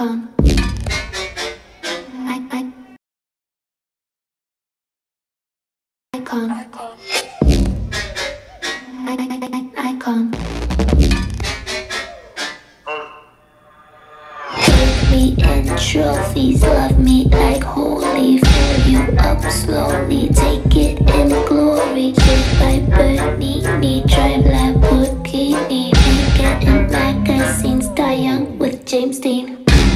icon. Icon. Icon. Put me in trophies, love me like holy. Fill you up slowly, take it in glory. Shaped by Bernini, drive like Burkini. Weekend in magazines, die young with James Dean.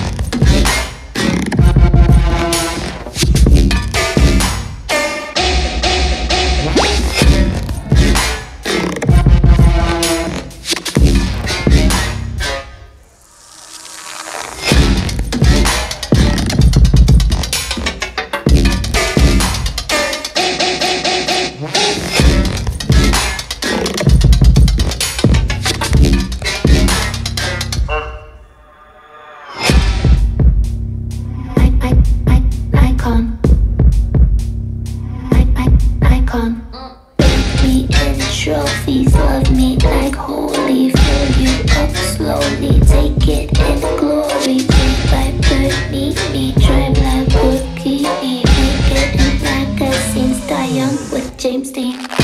Icon. Icon. Put me in trophies, love me like holy. Fill you up slowly, take it in glory. Shaped by Bernini, drive like Burkini. Weekend in magazines, die young with James Dean.